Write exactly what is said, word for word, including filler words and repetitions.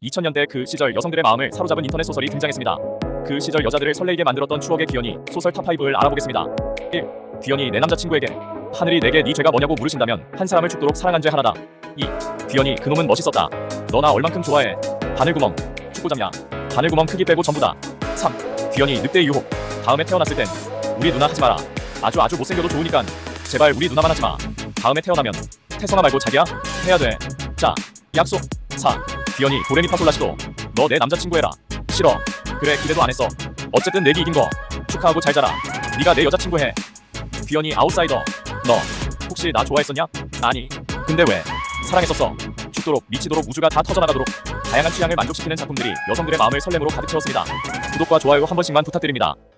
이천 년대 그 시절 여성들의 마음을 사로잡은 인터넷 소설이 등장했습니다. 그 시절 여자들을 설레이게 만들었던 추억의 귀연이 소설 탑오를 알아보겠습니다. 일. 귀연이 내 남자친구에게 하늘이 내게 네 죄가 뭐냐고 물으신다면 한 사람을 죽도록 사랑한 죄 하나다. 이. 귀연이 그놈은 멋있었다. 너 나 얼만큼 좋아해? 바늘구멍. 축구 잡냐? 바늘구멍 크기 빼고 전부다. 삼. 귀연이 늑대 유혹. 다음에 태어났을 땐 우리 누나 하지 마라. 아주 아주 못생겨도 좋으니깐 제발 우리 누나만 하지 마. 다음에 태어나면 태성아 말고 자기야? 해야 돼. 자, 약속. 사. 귀연이 도레미파솔라시도. 너 내 남자친구 해라. 싫어. 그래 기대도 안 했어. 어쨌든 내기 이긴 거 축하하고 잘 자라. 네가 내 여자친구 해. 귀연이 아웃사이더. 너 혹시 나 좋아했었냐? 아니. 근데 왜? 사랑했었어. 죽도록 미치도록 우주가 다 터져나가도록 다양한 취향을 만족시키는 작품들이 여성들의 마음을 설렘으로 가득 채웠습니다. 구독과 좋아요 한 번씩만 부탁드립니다.